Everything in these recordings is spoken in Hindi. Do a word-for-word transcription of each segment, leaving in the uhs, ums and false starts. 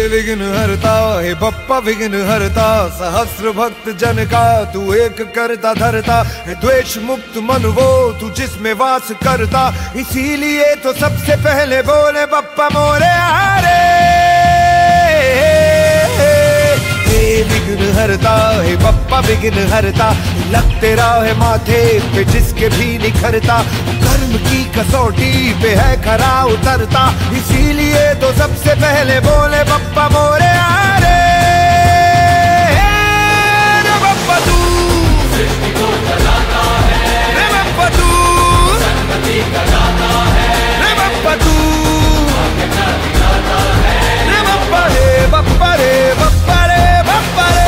विघ्न हरता हे बप्पा विघ्न हरता, सहस्र भक्त जन का तू एक करता धरता है। द्वेष मुक्त मन वो तू जिसमें वास करता, इसीलिए तो सबसे पहले बोले बप्पा मोरे हारे। विघ्न हरता है बप्पा विघ्न हरता, लग तेरा है माथे पे जिसके भी निखरता, कर्म की कसौटी पे है खरा उतरता, इसीलिए तो सबसे पहले बोले बप्पा मोरे हारे। रे बप्पा तू सृष्टि को चलाता है, रे बप्पा तू संगति कराता है, रे बप्पा तू आगे दिखाता है, रे बप्पा रे बप्पा रे बप्पा रे बप्पा रे।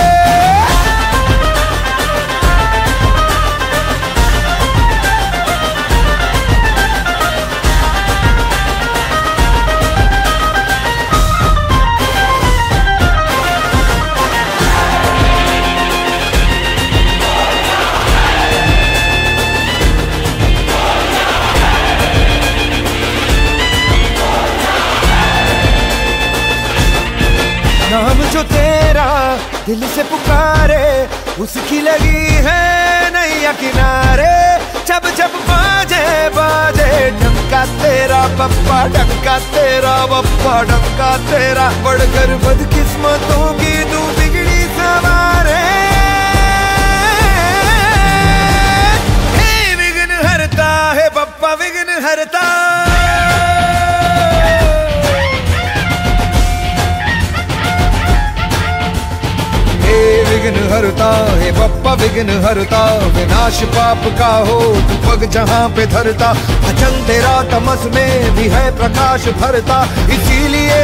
नाम जो तेरा दिल से पुकारे, उसकी लगी है नैया किनारे। जब जब बाजे बाजे डंका तेरा बप्पा, डंका तेरा बप्पा, डंका तेरा, बढ़कर बदकिस्मतों की तू बिगड़ी सवारे। हे विघ्न हरता है बप्पा विघ्न हरता, विघ्न हरता है बप्पा विघ्न हरता, विनाश पाप का हो तू पग जहाँ पे धरता, भजन तेरा तमस में भी है प्रकाश भरता, इसीलिए